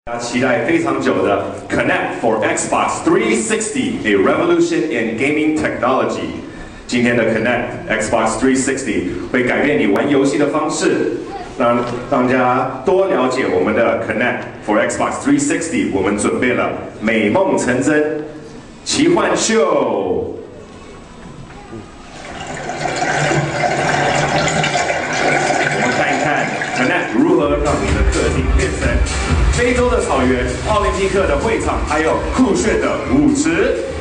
大家期待非常久的 Kinect for Xbox 360 A Revolution in Gaming Technology。今天的 Kinect Xbox 360会改变你玩游戏的方式，让大家多了解我们的 Kinect for Xbox 360。我们准备了美梦成真奇幻秀。 Kinect 如何让你的客厅变成非洲的草原、奥林匹克的会场，还有酷炫的舞池？